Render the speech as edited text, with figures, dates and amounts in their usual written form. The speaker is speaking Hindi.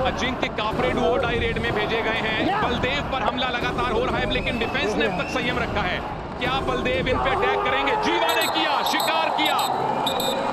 अजिंक्य काफरे डुओ डाई रेड में भेजे गए हैं। बलदेव पर हमला लगातार हो रहा है, लेकिन डिफेंस ने अब तक संयम रखा है। क्या बलदेव इन पे अटैक करेंगे? जीवा ने किया, शिकार किया।